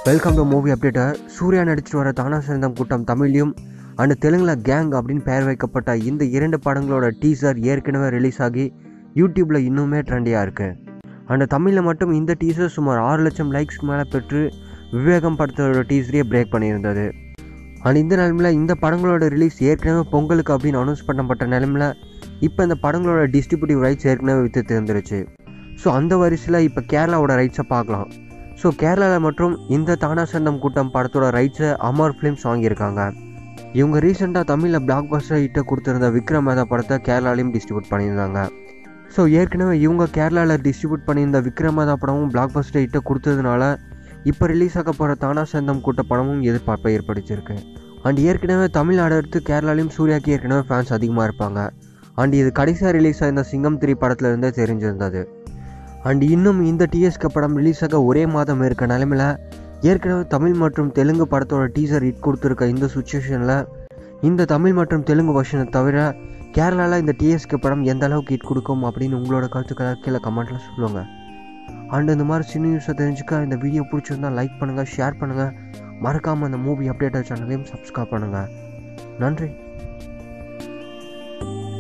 Welcome to movie updater. Suriya நடிச்சிட்டு வர தானா சேர்ந்தம் கூட்டம் தமிழ்லையும் அண்ட் தெலுங்குல கேங் அப்படின்னு பெயர் வைக்கப்பட்ட இந்த 2 படங்களோட டீசர் ஏற்கனவே ரிலீஸ் ஆகி யூடியூப்ல இன்னுமே ட்ரெண்டியாக இருக்கு. அண்ட் தமிழில் மட்டும் இந்த டீசர் சுமார் 6 லட்சம் லைக்ஸ்க்கு மேலே பெற்று விவேகம் படத்தோட டீசரையே பிரேக் பண்ணியிருந்தது. அண்ட் இந்த நிலைமையில் இந்த படங்களோட ரிலீஸ் ஏற்கனவே பொங்கலுக்கு அப்படின்னு அனௌன்ஸ் பண்ணப்பட்ட நிலைமையில் இப்போ இந்த படங்களோட டிஸ்ட்ரிபியூட்டிவ் ரைட்ஸ் ஏற்கனவே விற்று தெரிஞ்சிருச்சு. ஸோ அந்த வரிசையில் இப்போ கேரளாவோட ரைட்ஸை பார்க்கலாம். ஸோ கேரளாவில் மற்றும் இந்த தானா சேர்ந்தம் கூட்டம் படத்தோட ரைட்ஸை அமோர் ஃபிலிம்ஸ் வாங்கியிருக்காங்க. இவங்க ரீசெண்டாக தமிழில் பிளாக் பஸ்டர் ஹிட்டை கொடுத்துருந்த விக்ரம் வேதா படத்தை கேரளாலையும் டிஸ்ட்ரிபியூட் பண்ணியிருந்தாங்க. ஸோ ஏற்கனவே இவங்க கேரளாவில் டிஸ்ட்ரிபியூட் பண்ணியிருந்த விக்ரம் வேதா படமும் பிளாக் பஸ்டர் ஹிட்டை கொடுத்ததுனால இப்போ ரிலீஸ் ஆக போகிற தானா சேர்ந்தம் கூட்ட படமும் எதிர்பார்ப்பை ஏற்படுத்தியிருக்கு. அண்ட் ஏற்கனவே தமிழ்நாடு அடுத்து கேரளாலையும் சூர்யாவுக்கு ஏற்கனவே ஃபேன்ஸ் அதிகமாக இருப்பாங்க. அண்ட் இது கடைசியாக ரிலீஸ் ஆகிருந்த சிங்கம் 3 படத்துல இருந்தே தெரிஞ்சிருந்தது. அண்ட் இன்னும் இந்த TSK படம் ரிலீஸ் ஆக ஒரே மாதம் இருக்க நிலைமையில் ஏற்கனவே தமிழ் மற்றும் தெலுங்கு படத்தோட டீசர் ஹிட் கொடுத்துருக்க இந்த சுச்சுவேஷனில் இந்த தமிழ் மற்றும் தெலுங்கு வெர்ஷனை தவிர கேரளாவில் இந்த TSK படம் எந்த அளவுக்கு ஹிட் கொடுக்கும் அப்படின்னு உங்களோட கருத்துக்களை கீழே கமெண்ட்டில் சொல்லுங்கள். அண்ட் இந்த மாதிரி சின்ன நியூஸை தெரிஞ்சுக்க இந்த வீடியோ பிடிச்சிருந்தால் லைக் பண்ணுங்கள், ஷேர் பண்ணுங்கள், மறக்காமல் அந்த மூவி அப்டேட்டர் சேனலையும் சப்ஸ்கிரைப் பண்ணுங்கள். நன்றி.